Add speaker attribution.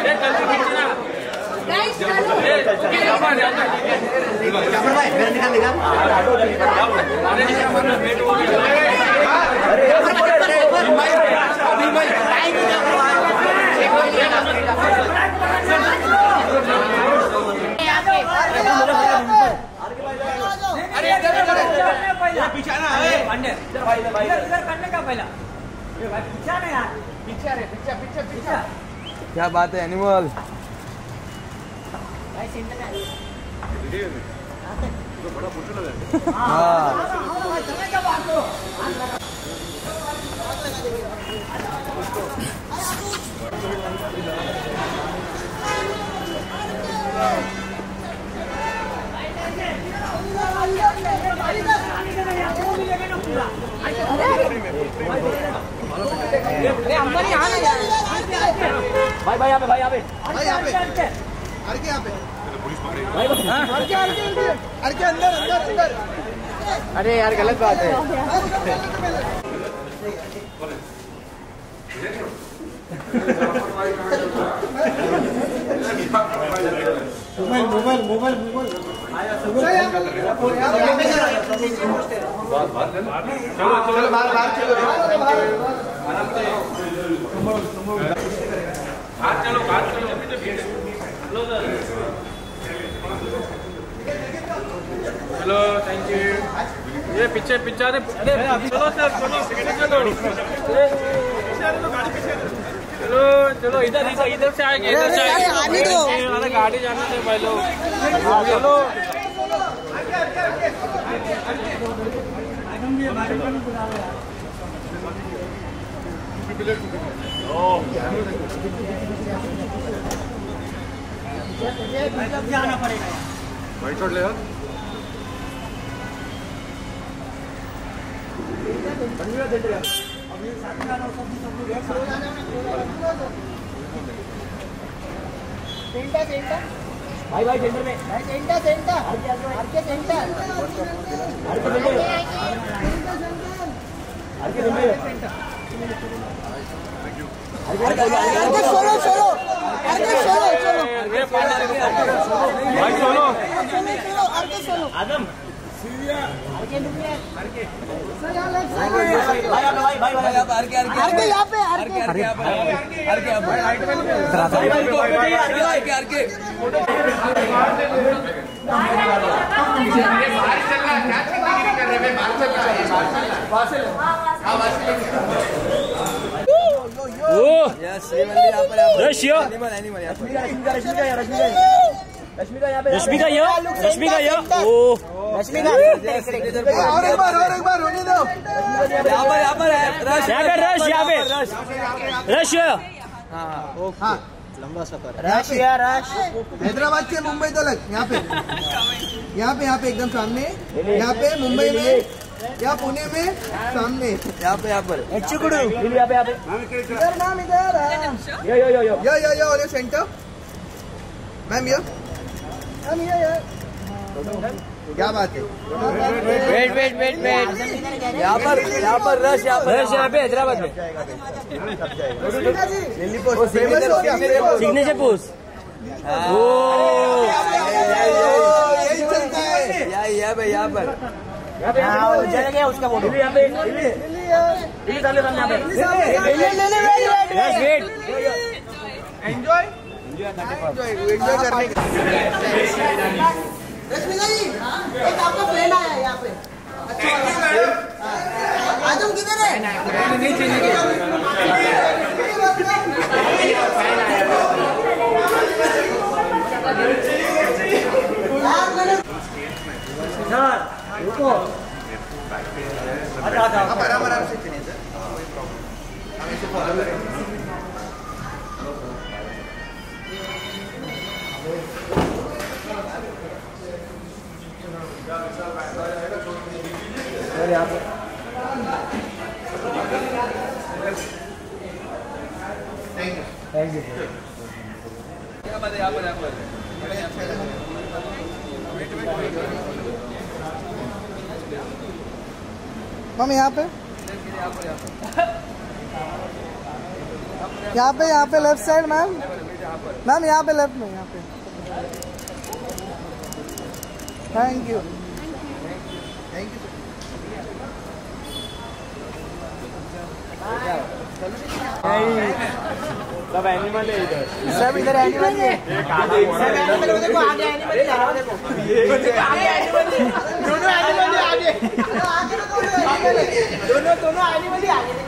Speaker 1: क्या बात है एनिमल। बड़ा फोटो लगा।
Speaker 2: भाई भाई यहाँ पे, भाई यहाँ पे,
Speaker 1: भाई यहाँ पे, अरे यहाँ पे,
Speaker 2: भाई
Speaker 1: अरे अंदर अंदर अंदर।
Speaker 2: अरे यार गलत बात है।
Speaker 1: मोबाइल मोबाइल मोबाइल मोबाइल चलो बाहर बाहर चलो
Speaker 3: चलो थैंक यू। ये पीछे पीछे अरे चलो सर चलो चलो चलो इधर इधर से आएंगे, इधर से आएंगे। अरे गाड़ी जाने से भाई लोग। चलो
Speaker 2: जाना पड़ेगा
Speaker 3: भाई छोड़ ले यार।
Speaker 2: भाई भाई सेंटर में, भाई सेंटर सेंटर आर के सेंटर सोलो सोलो
Speaker 3: भाई चलो
Speaker 2: आदम रश्मिका यहाँ पे, रश्मिका ओ रश्मिका
Speaker 1: और एक बार होने दो।
Speaker 2: यहाँ पे रश रश
Speaker 1: हाँ लंबा सफर
Speaker 2: रश
Speaker 1: हैदराबाद से मुंबई तक यहाँ पे एकदम सामने, यहाँ पे मुंबई में या पुणे में सामने, यहाँ पर
Speaker 2: यहाँ पे
Speaker 1: इधर नाम इधर यो सेंटर मैम यो क्या बात है।
Speaker 2: वेट यहाँ पर रश यहाँ पे हैदराबाद में सिग्नेचर पोस्ट।
Speaker 1: यही चलता है यहाँ पर
Speaker 2: जगह गया उसका फोटो यहाँ पे
Speaker 1: एंजॉय करने का।
Speaker 4: रश्मिका जी एक आपका फ्रेंड आया है यहाँ पे। आजम किधर है?
Speaker 3: नहीं चाहिए।
Speaker 2: रुको
Speaker 1: आराम से चलिए सर, हम इसे फॉलो करेंगे।
Speaker 2: Thank you.
Speaker 1: मैम यहाँ पे लेफ्ट साइड मैम। मैम यहाँ पे लेफ्ट में, यहाँ पे। Thank you, thank you.
Speaker 3: सब एनिमल है इधर,
Speaker 1: सब इधर एनिमल है।
Speaker 4: सब एनिमल देखो, आगे एनिमल ही आ देखो, आगे एनिमल ही, दोनों एनिमल ही आगे, दोनों एनिमल ही आगे।